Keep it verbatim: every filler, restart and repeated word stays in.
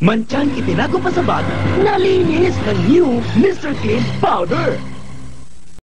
Manchang itinago pa sa bag, nalinis ng new mister Clean Powder.